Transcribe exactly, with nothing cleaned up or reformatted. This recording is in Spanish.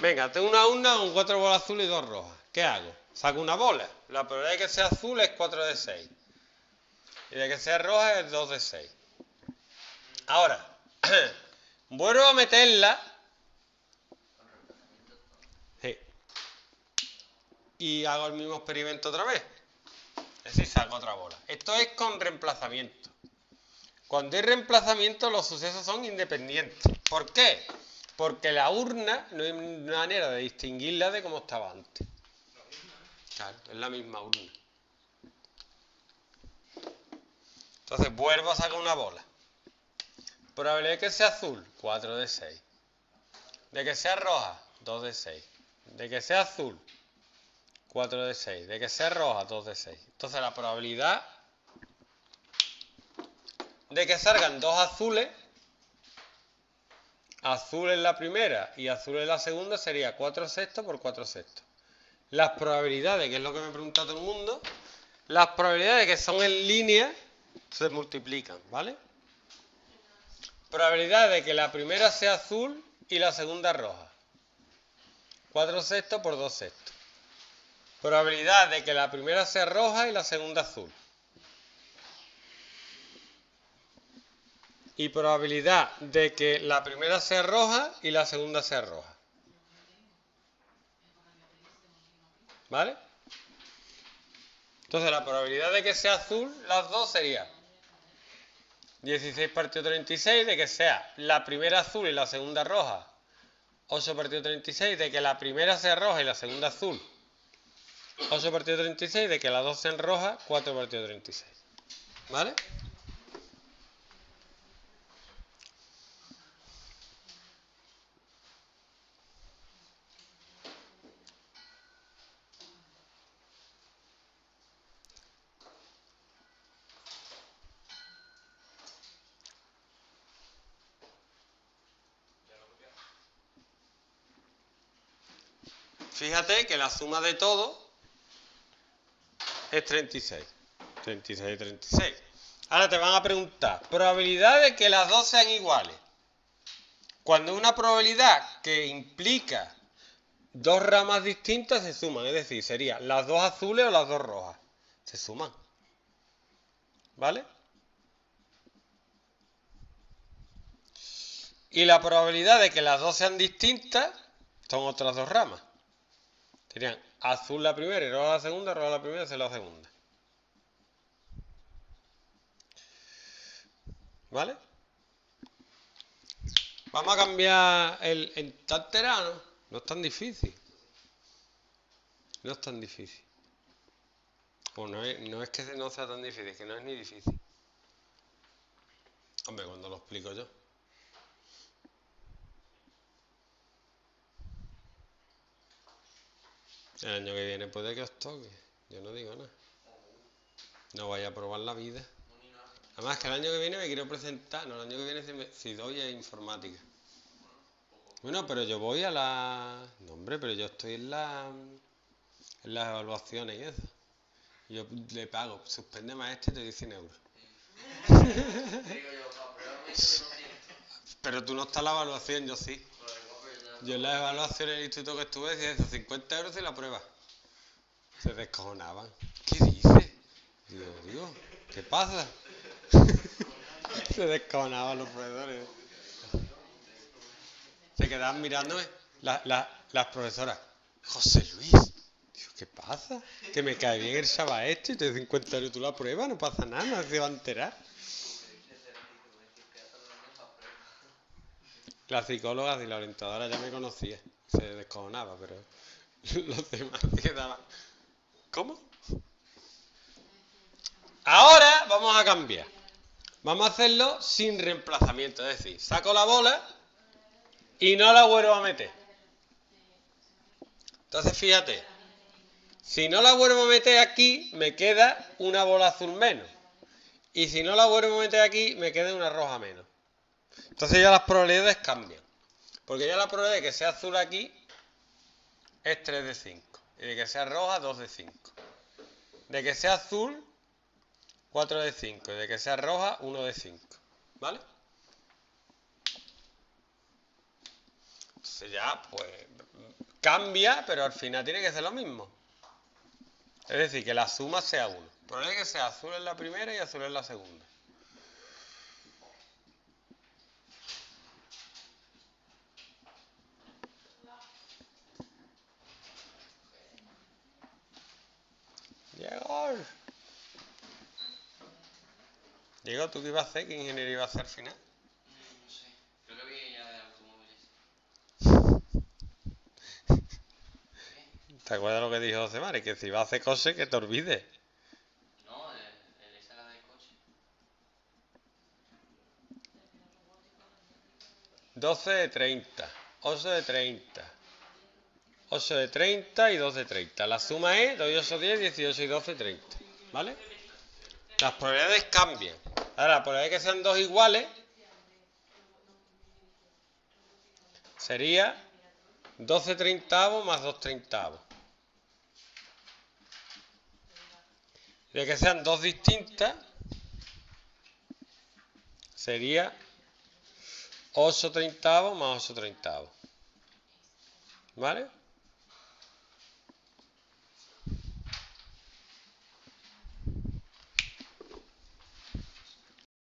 Venga, tengo una urna con cuatro bolas azules y dos rojas. ¿Qué hago? Saco una bola. La probabilidad de que sea azul es cuatro de seis. Y de que sea roja es dos de seis. Ahora, vuelvo a meterla. Sí. Y hago el mismo experimento otra vez. Es decir, saco otra bola. Esto es con reemplazamiento. Cuando hay reemplazamiento, los sucesos son independientes. ¿Por qué? Porque la urna no hay manera de distinguirla de cómo estaba antes. Claro, es la misma urna. Entonces vuelvo a sacar una bola. Probabilidad de que sea azul, cuatro de seis. De que sea roja, dos de seis. De que sea azul, cuatro de seis. De que sea roja, dos de seis. Entonces la probabilidad de que salgan dos azules, azul en la primera y azul en la segunda, sería cuatro sextos por cuatro sextos. Las probabilidades, que es lo que me pregunta todo el mundo, las probabilidades que son en línea se multiplican, ¿vale? Probabilidad de que la primera sea azul y la segunda roja. cuatro sextos por dos sextos. Probabilidad de que la primera sea roja y la segunda azul. Y probabilidad de que la primera sea roja y la segunda sea roja. ¿Vale? Entonces la probabilidad de que sea azul, las dos sería dieciséis partido treinta y seis, de que sea la primera azul y la segunda roja, ocho partido treinta y seis, de que la primera sea roja y la segunda azul, ocho partido treinta y seis, de que las dos sean rojas, cuatro partido treinta y seis. ¿Vale? Fíjate que la suma de todo es treinta y seis. treinta y seis y treinta y seis. Ahora te van a preguntar, probabilidad de que las dos sean iguales. Cuando una probabilidad que implica dos ramas distintas se suman, es decir, serían las dos azules o las dos rojas. Se suman. ¿Vale? Y la probabilidad de que las dos sean distintas son otras dos ramas. Serían azul la primera y roja la segunda, roja la primera y la segunda. ¿Vale? Vamos a cambiar el entanterano. No es tan difícil. No es tan difícil. O no es, no es que no sea tan difícil, es que no es ni difícil. Hombre, cuando lo explico yo. El año que viene puede que os toque. Yo no digo nada. No vaya a probar la vida. Además que el año que viene me quiero presentar. No, el año que viene si doy a informática. Bueno, pero yo voy a la... No, hombre, pero yo estoy en la... En las evaluaciones y eso. Yo le pago. Suspende maestro y te doy cien euros. Pero tú no estás en la evaluación, yo sí. Yo en la evaluación en el instituto que estuve decía eso, cincuenta euros y la prueba. Se descojonaban. ¿Qué dices? Digo, digo, ¿qué pasa? Se descojonaban los profesores. Se quedaban mirándome la, la, las profesoras. José Luis, digo, ¿qué pasa? Que me cae bien el chaval este y te doy cincuenta euros y tú la pruebas, no pasa nada, no se va a enterar. La psicóloga y la orientadora ya me conocía, se descojonaba, pero los demás se quedaban. ¿Cómo? Ahora vamos a cambiar. Vamos a hacerlo sin reemplazamiento, es decir, saco la bola y no la vuelvo a meter. Entonces fíjate, si no la vuelvo a meter aquí, me queda una bola azul menos. Y si no la vuelvo a meter aquí, me queda una roja menos. Entonces ya las probabilidades cambian. Porque ya la probabilidad de que sea azul aquí es tres de cinco. Y de que sea roja, dos de cinco. De que sea azul, cuatro de cinco. Y de que sea roja, uno de cinco. ¿Vale? pues ya, pues cambia, pero al final tiene que ser lo mismo. Es decir, que la suma sea uno. Ponle que sea azul en la primera y azul en la segunda. Llegó. Diego, ¿tú qué ibas a hacer? ¿Qué ingeniería ibas a hacer al final? No sé, creo que vi ya de automóviles. ¿Qué? ¿Te acuerdas lo que dijo José Mari? Que si vas a hacer cosas, que te olvides. No, el, el esa era del coche. doce de treinta, ocho de treinta, ocho de treinta y dos de treinta. La suma es dos y ocho, diez, dieciocho y doce, treinta. ¿Vale? Las probabilidades cambian. Ahora, la probabilidad de que sean dos iguales sería doce treintavos más dos treintavos. De que sean dos distintas sería ocho treintavos más ocho treintavos. ¿Vale?